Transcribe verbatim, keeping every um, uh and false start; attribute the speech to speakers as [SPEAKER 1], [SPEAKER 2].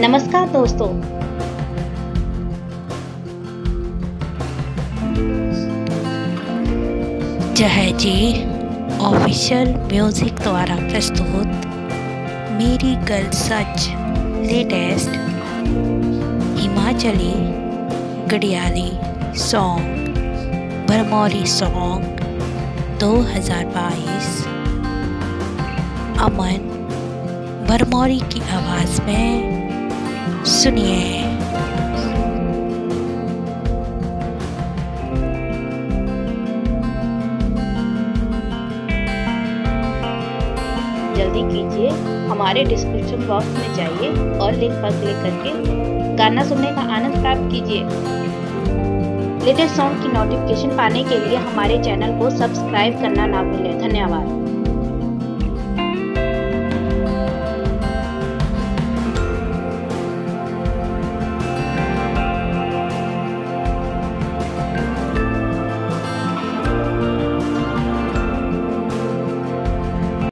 [SPEAKER 1] नमस्कार दोस्तों,
[SPEAKER 2] जहेजी official music द्वारा प्रस्तुत मेरी गर्ल सच latest Himachali Gadhiyali song Bharmauri song दो हज़ार बाईस अमन भरमौरी की आवाज़ में सुनिए।
[SPEAKER 1] जल्दी कीजिए, हमारे डिस्क्रिप्शन बॉक्स में जाइए और लिंक पर क्लिक करके गाना सुनने का आनंद प्राप्त कीजिए। लेटेस्ट सॉन्ग की नोटिफिकेशन पाने के लिए हमारे चैनल को सब्सक्राइब करना ना भूलें। धन्यवाद।